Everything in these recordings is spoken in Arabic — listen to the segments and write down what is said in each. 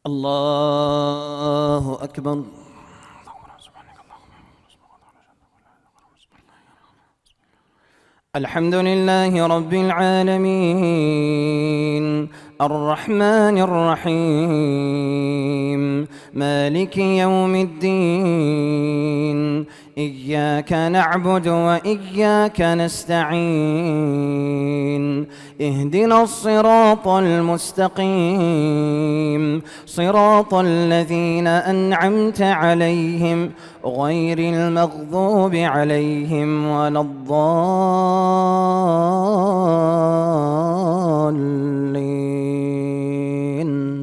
الله أكبر. الحمد لله رب العالمين الرحمن الرحيم مالك يوم الدين إياك نعبد وإياك نستعين اهدنا الصراط المستقيم صراط الذين أنعمت عليهم غير المغضوب عليهم ولا الضالين.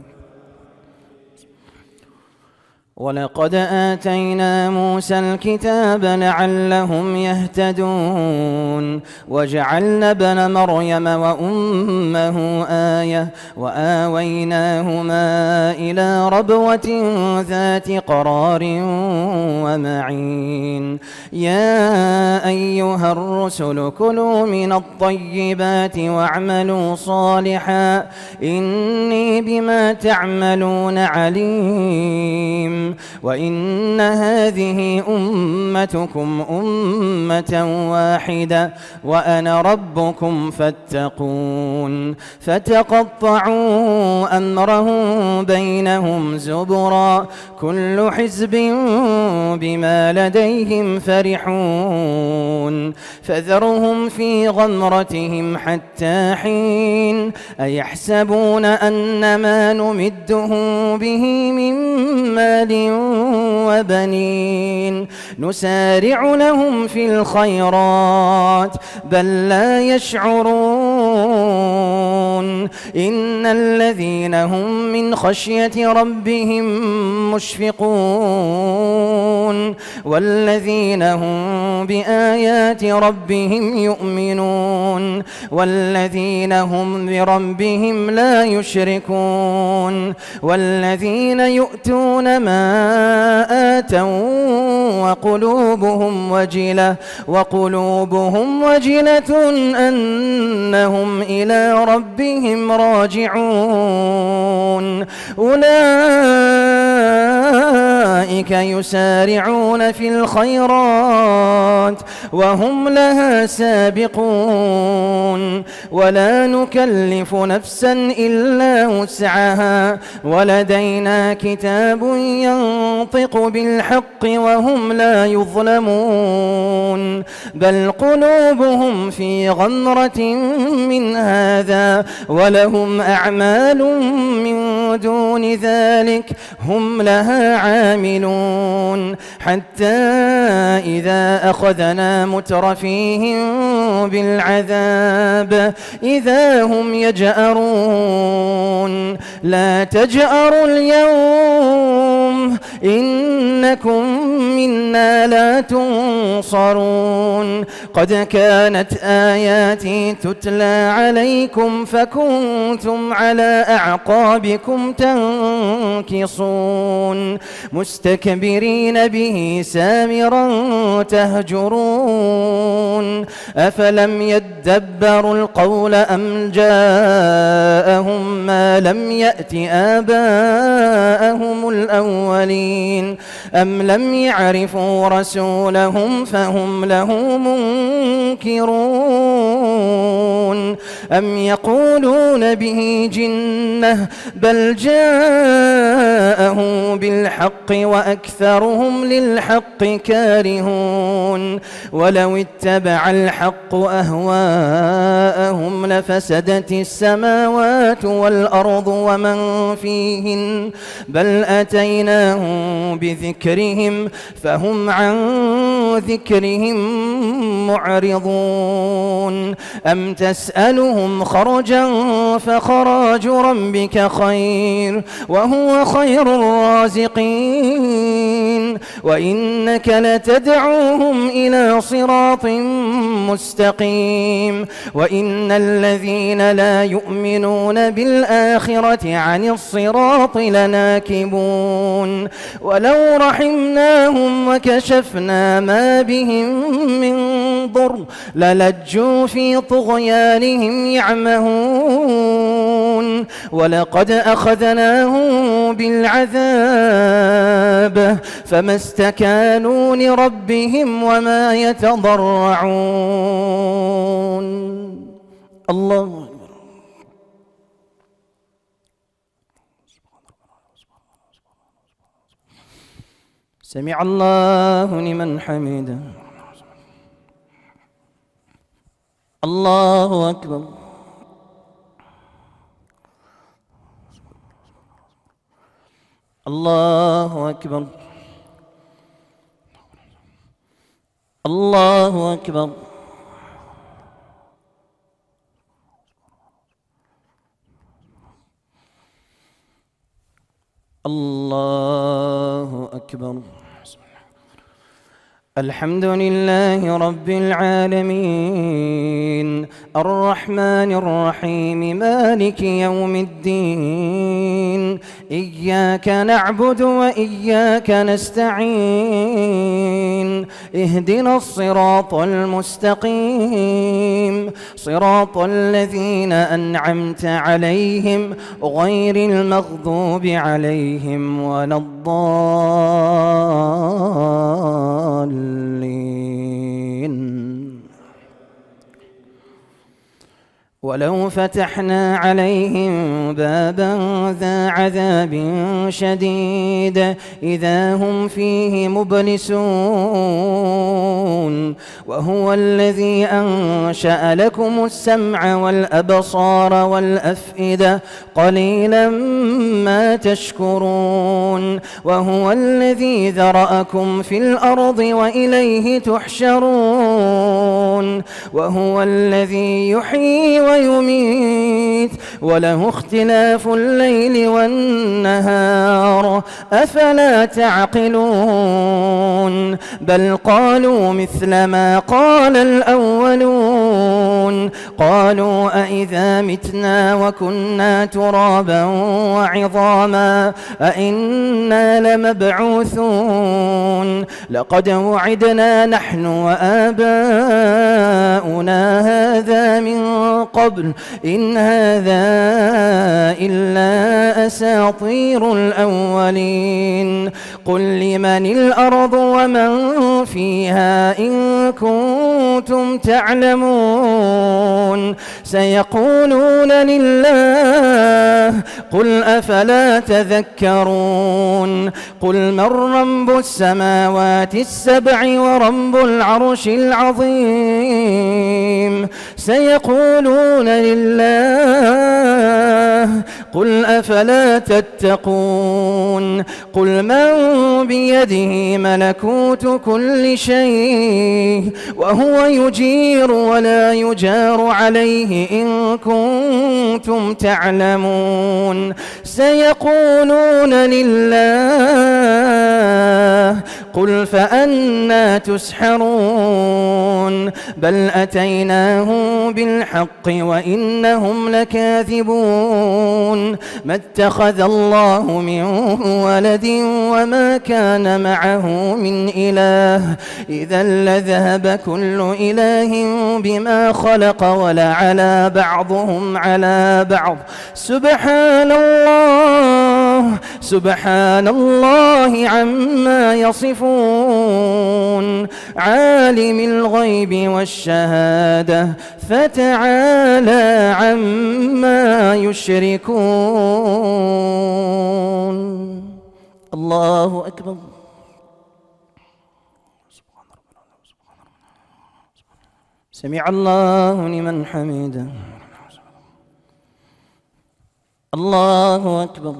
ولقد آتينا موسى الكتاب لعلهم يهتدون وجعلنا ابن مريم وأمه آية وآويناهما إلى ربوة ذات قرار ومعين. يا أيها الرسل كلوا من الطيبات واعملوا صالحا إني بما تعملون عليم. وإن هذه أمتكم أمة واحدة وأنا ربكم فاتقون. فتقطعوا أمرهم بينهم زبرا كل حزب بما لديهم فرحون. فذرهم في غمرتهم حتى حين أيحسبون أن ما نمدهم به من مال وبنين نسارع لهم في الخيرات بل لا يشعرون. إن الذين هم من خشية ربهم مشفقون والذين هم بآيات ربهم يؤمنون والذين هم بربهم لا يشركون والذين يؤتون ما آتوا وقلوبهم وجلة أنهم إلى ربهم راجعون. أولئك يسارعون في الخيرات وهم لها سابقون. ولا نكلف نفسا إلا وسعها ولدينا كتاب ينطق بالحق وهم لا يظلمون. بل قلوبهم في غمرة من هذا ولهم أعمال من دون ذلك هم لها عاملون. حتى إذا أخذنا مترفيهم بالعذاب إذا هم يجأرون. لا تجأروا اليوم إنكم منا لا تنصرون. قد كانت آياتي تتلى عليكم فكنتم على أعقابكم تنكصون مستكبرين به سامرا تهجرون. أفلم يدبروا القول أم جاءهم ما لم يأت آباءهم الأولين أم لم يعرفوا رسولهم فهم له منكرون. أم يقولون به جنة بل جاءه بالحق وأكثرهم للحق كارهون. ولو اتبع الحق أهواءهم لفسدت السماوات والأرض ومن فيهن بل أتيناهم بذكرهم فهم عن ذكرهم معرضون. أم تسألهم خرجا فخراج ربك خير وهو خير الرازقين. وإنك لتدعوهم إلى صراط مستقيم وإن الذين لا يؤمنون بالآخرة عن الصراط لناكبون ولو رحمناهم وكشفنا ما بهم من ضر للجوا في طغيانهم يعمهون ولقد أخذناهم بالعذاب فما استكانوا لربهم وما يتضرعون. الله سمع الله لمن حمده. الله أكبر. الله أكبر. الله أكبر. الله أكبر. الحمد لله رب العالمين الرحمن الرحيم مالك يوم الدين إياك نعبد وإياك نستعين اهدنا الصراط المستقيم صراط الذين أنعمت عليهم غير المغضوب عليهم ولا الضالين. ولو فتحنا عليهم بابا ذا عذاب شديد إذا هم فيه مبلسون وهو الذي أنشأ لكم السمع والأبصار والأفئدة قليلا ما تشكرون وهو الذي ذرأكم في الأرض وإليه تحشرون وهو الذي يحيي ويميت وله اختلاف الليل والنهار أفلا تعقلون بل قالوا مثل ما قال الأولون قالوا أئذا متنا وكنا ترابا وعظاما أئنا لمبعوثون لقد وعدنا نحن وآباؤنا هذا من قبل إن هذا إلا أساطير الأولين قل لمن الأرض ومن فيها إن كنتم تعلمون سيقولون لله قل أفلا تذكرون قل من رب السماوات السبع ورب العرش العظيم سيقولون لله قل أفلا تتقون قل من بيده ملكوت كل شيء وهو يجير ولا يجار عليه إن كنتم تعلمون سيقولون لله قل فأنا تسحرون بل أتيناهم بالحق وإنهم لكاذبون ما اتخذ الله من ولد وما كان معه من إله إذا لذهب كل إله بما خلق ولعلى بعضهم على بعض سبحان الله عما يصفون عالم الغيب والشهادة فتعالى عما يشركون. الله أكبر. سمع الله لمن حمده. الله أكبر.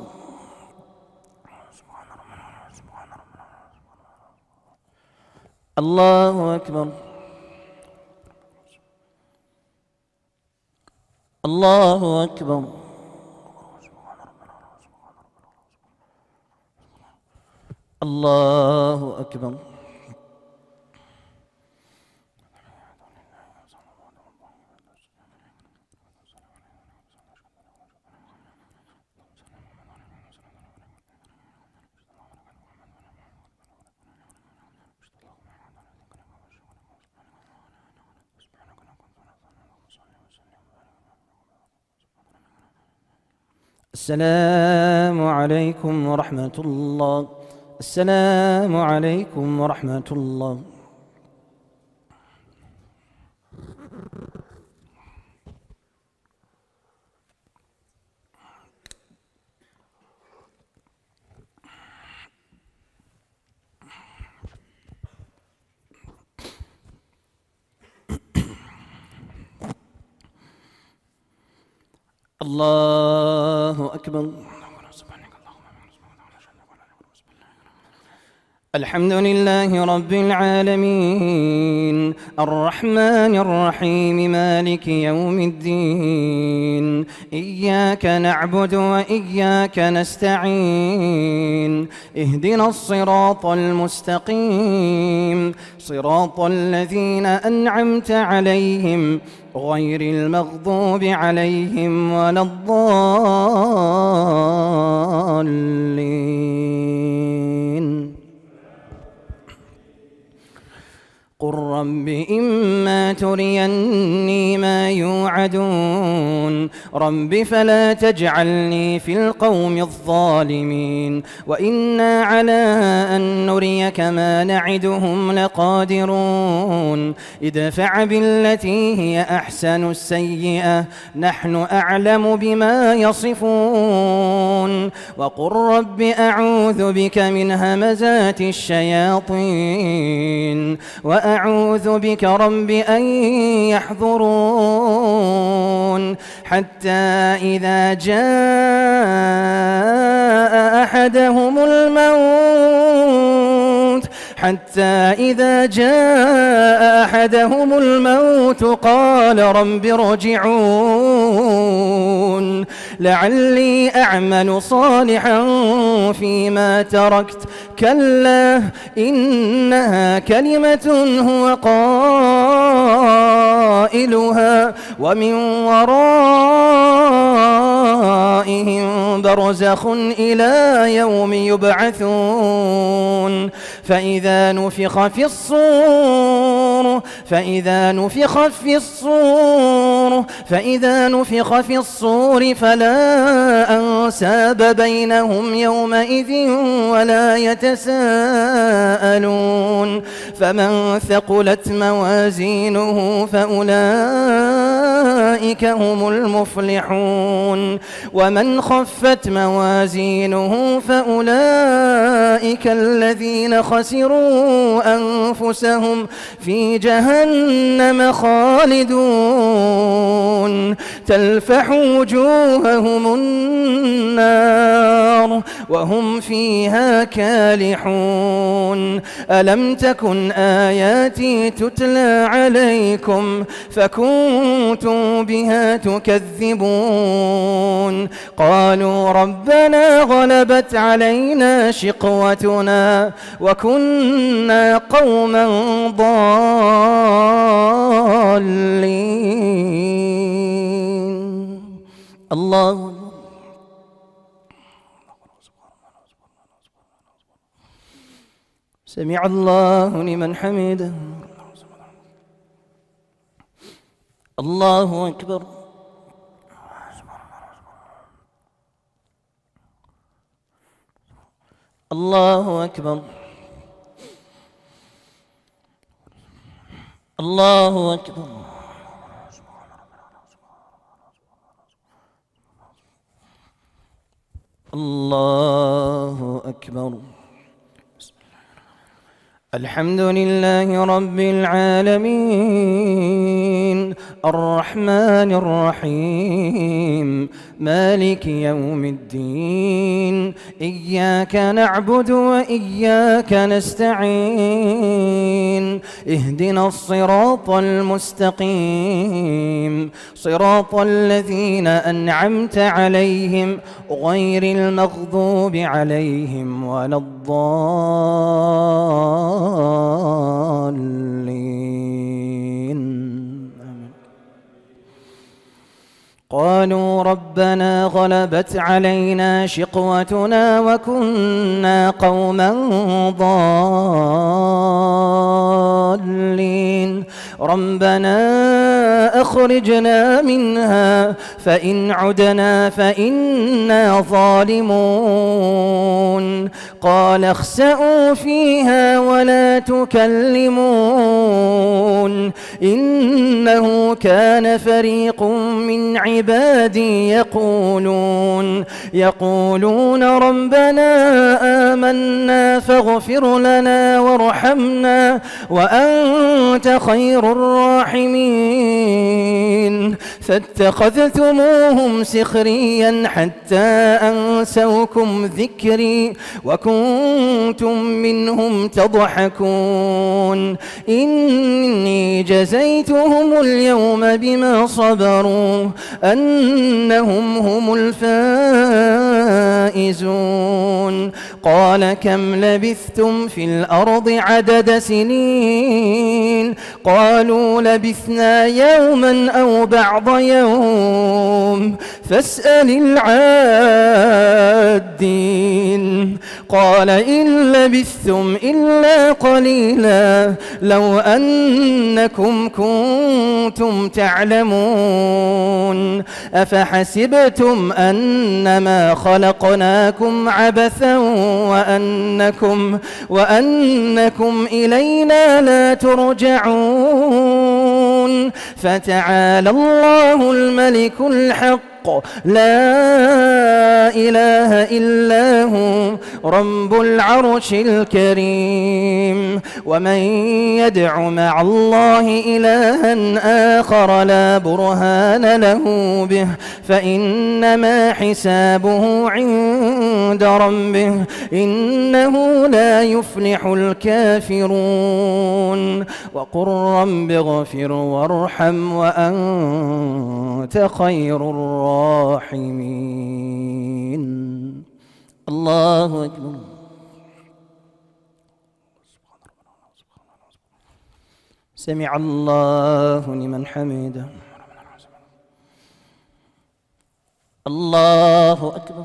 الله أكبر. الله أكبر. الله أكبر. السلام عليكم ورحمة الله. السلام عليكم ورحمة الله. الله أكبر. الحمد لله رب العالمين الرحمن الرحيم مالك يوم الدين إياك نعبد وإياك نستعين اهدنا الصراط المستقيم صراط الذين أنعمت عليهم غير المغضوب عليهم ولا الضالين. قل رب إما تريني ما يوعدون رب فلا تجعلني في القوم الظالمين وإنا على أن نريك ما نعدهم لقادرون ادفع بالتي هي أحسن السيئة نحن أعلم بما يصفون وقل رب أعوذ بك من همزات الشياطين وأعوذ بك رب أن يحضرون حتى إذا جاء أحدهم الموت قال رب ارجعون لعلي أعمل صالحا فيما تركت كلا إنها كلمة هو قائلها ومن ورائهم برزخ إلى يوم يبعثون فإذا نفخ في الصور فلا أنساب بينهم يومئذ ولا يتساءلون فمن ثقلت موازينه فأولئك هم المفلحون ومن خفت موازينه فأولئك الذين خسروا أنفسهم في جهنم خالدون تلفح وجوههم النار وهم فيها كالحون ألم تكن آياتي تتلى عليكم فكنتم بها تكذبون قالوا ربنا غلبت علينا شقوتنا وكنا قوما ضالين. الله سمع الله لمن حمده. الله أكبر. الله أكبر. الله أكبر. الله أكبر. الحمد لله رب العالمين الرحمن الرحيم مالك يوم الدين إياك نعبد وإياك نستعين اهدنا الصراط المستقيم صراط الذين أنعمت عليهم غير المغضوب عليهم ولا الضالين. قالوا ربنا غلبت علينا شقوتنا وكنا قوما ضالين ربنا أخرجنا منها فإن عدنا فإنا ظالمون قال اخسئوا فيها ولا تكلمون إنه كان فريق من عبادي يقولون ربنا آمنا فاغفر لنا وارحمنا وأنت خير الراحمين فاتخذتموهم سخريا حتى أنسوكم ذكري وكنتم منهم تضحكون إني جزيتهم اليوم بما صبروا أنهم هم الفائزون قال كم لبثتم في الأرض عدد سنين قالوا لبثنا يوما أو بعض يوم فاسأل العادين قال إن لبثتم إلا قليلا لو أنكم كنتم تعلمون أفحسبتم أنما خلقناكم عبثا وأنكم إلينا لا ترجعون فتعالى الله الملك الحق لا إله إلا هو رب العرش الكريم ومن يدع مع الله إلها آخر لا برهان له به فإنما حسابه عند ربه إنه لا يفلح الكافرون وقل رب اغفر وارحم وأنت خير الراحمين. الله أكبر. سمع الله لمن حمده. الله أكبر.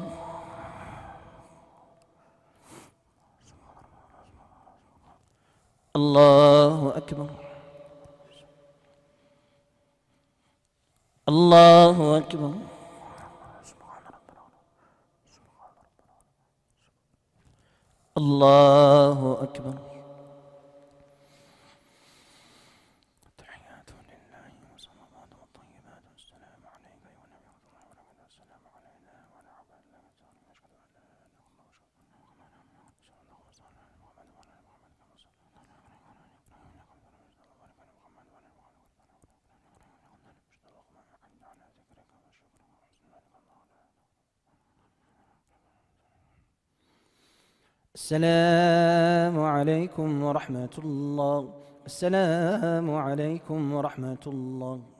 الله أكبر. الله أكبر. الله أكبر. التحيات لله والصلوات والطيبات والسلام عليك أيها النبي والسلام علينا وعلى عباد الله السلام عليكم ورحمة الله. السلام عليكم ورحمة الله.